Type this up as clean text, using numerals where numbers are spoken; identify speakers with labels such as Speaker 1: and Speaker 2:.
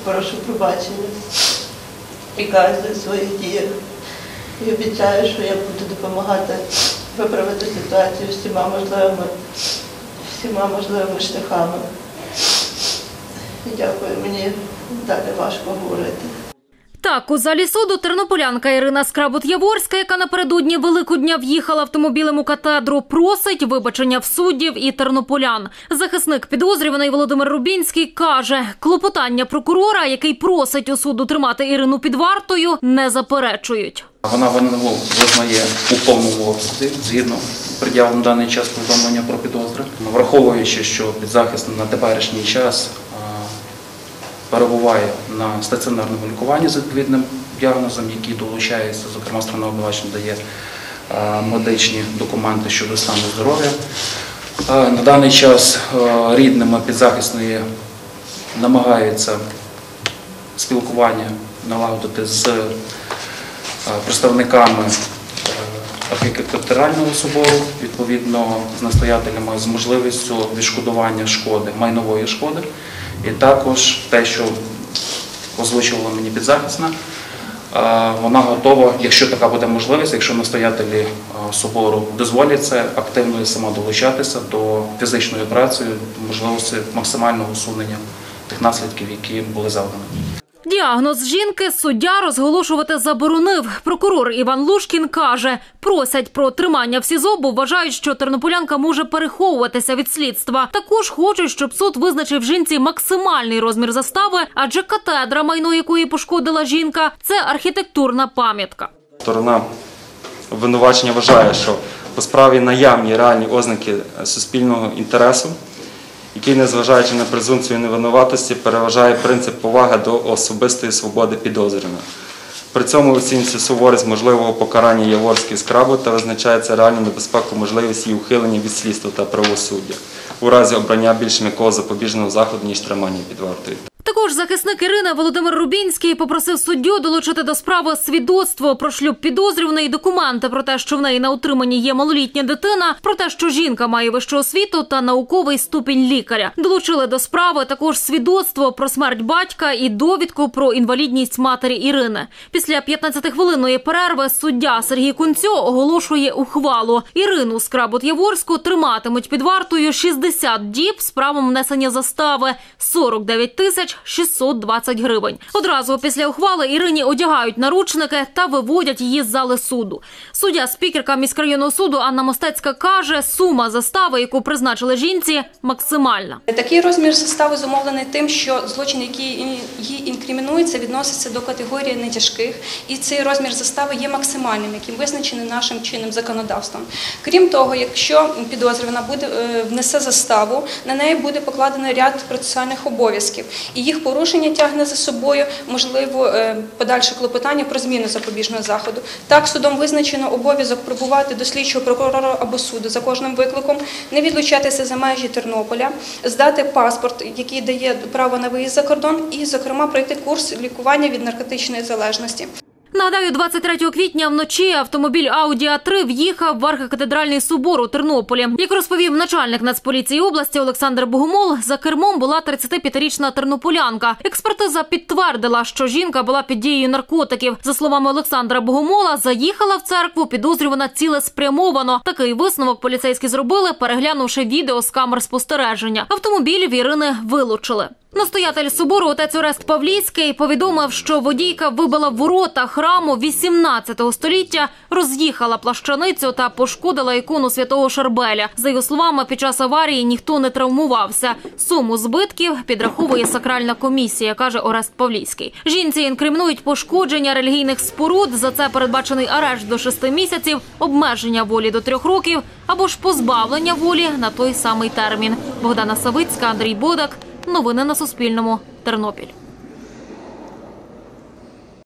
Speaker 1: прошу пробачення і каюся в своїх діях. І обіцяю, що я буду допомагати виправити ситуацію всіма можливими шляхами. І дякую, мені далі важко говорити.
Speaker 2: Так, у залі суду тернополянка Ірина Скрабут-Яворська, яка напередодні Великодня в'їхала автомобілем у катедру, просить вибачення в суддів і тернополян. Захисник підозрюваний Володимир Рубінський каже, клопотання прокурора, який просить у суду тримати Ірину під вартою, не заперечують.
Speaker 3: Вона винну визнає у повному обсязі, згідно пред'явленого на даний час повідомлення про підозри. Враховуючи, що підзахисний на теперішній час перебуває на стаціонарному лікуванні з відповідним діагнозом, який долучається, зокрема, сторона обвинувачення дає медичні документи щодо стану здоров'я. На даний час рідними підзахисної намагаються спілкування налагодити з представниками архітектурального собору, відповідно з настоятелями, з можливістю відшкодування шкоди, майнової шкоди. І також те, що озвучувала мені підзахисна, вона готова, якщо така буде можливість, якщо настоятелі собору дозволять це, активно і сама долучатися до фізичної праці, можливості максимального усунення тих наслідків, які були завдані.
Speaker 2: Діагноз жінки суддя розголошувати заборонив. Прокурор Іван Лушкін каже, просять про тримання в СІЗО, бо вважають, що тернополянка може переховуватися від слідства. Також хочуть, щоб суд визначив жінці максимальний розмір застави, адже катедра, майно якої пошкодила жінка, це архітектурна пам'ятка.
Speaker 4: Сторона обвинувачення вважає, що по справі наявні реальні ознаки суспільного інтересу, який, незважаючи на презумпцію невинуватості, переважає принцип поваги до особистої свободи підозрюваного. При цьому оцінюється суворість можливого покарання Яворської Скрабут та визначається реальну небезпеку можливості її ухилення від слідства та правосуддя у разі обрання більш м'якого запобіжного заходу, ніж тримання під вартою.
Speaker 2: Також захисник Ірини Володимир Рубінський попросив суддю долучити до справи свідоцтво про шлюб підозрюваної, документи про те, що в неї на утриманні є малолітня дитина, про те, що жінка має вищу освіту та науковий ступінь лікаря. Долучили до справи також свідоцтво про смерть батька і довідку про інвалідність матері Ірини. Після 15-хвилинної перерви суддя Сергій Кунцьо оголошує ухвалу. Ірину Скрабут-Яворську триматимуть під вартою 60 діб з правом внесення застави – 49 620 гривень. Одразу після ухвали Ірині одягають наручники та виводять її з зали суду. Суддя-спікерка міськрайонного суду Анна Мостецька каже, сума застави, яку призначили жінці, максимальна.
Speaker 5: Такий розмір застави зумовлений тим, що злочин, який їй інкримінується, відноситься до категорії нетяжких, і цей розмір застави є максимальним, яким визначений нашим чинним законодавством. Крім того, якщо підозрювана внесе заставу, на неї буде покладено ряд процесуальних обов'язків. І їх порушення тягне за собою, можливо, подальше клопотання про зміну запобіжного заходу. Так, судом визначено обов'язок прибувати до слідчого прокурора або суду за кожним викликом, не відлучатися за межі Тернополя, здати паспорт, який дає право на виїзд за кордон, і, зокрема, пройти курс лікування від наркотичної залежності.
Speaker 2: Нагадаю, 23 квітня вночі автомобіль Audi A3 в'їхав в архікатедральний собор у Тернополі. Як розповів начальник Нацполіції області Олександр Богомол, за кермом була 35-річна тернополянка. Експертиза підтвердила, що жінка була під дією наркотиків. За словами Олександра Богомола, заїхала в церкву підозрювана цілеспрямовано. Такий висновок поліцейські зробили, переглянувши відео з камер спостереження. Автомобіль в Ірини вилучили. Настоятель собору отець Орест Павлійський повідомив, що водійка вибила ворота храму 18 століття, роз'їхала плащаницю та пошкодила ікону святого Шербеля. За його словами, під час аварії ніхто не травмувався. Суму збитків підраховує сакральна комісія, каже Орест Павлійський. Жінці інкримінують пошкодження релігійних споруд, за це передбачений арешт до 6 місяців, обмеження волі до 3 років або ж позбавлення волі на той самий термін. Богдана Савицька, Андрій Бодак. Новини на Суспільному. Тернопіль.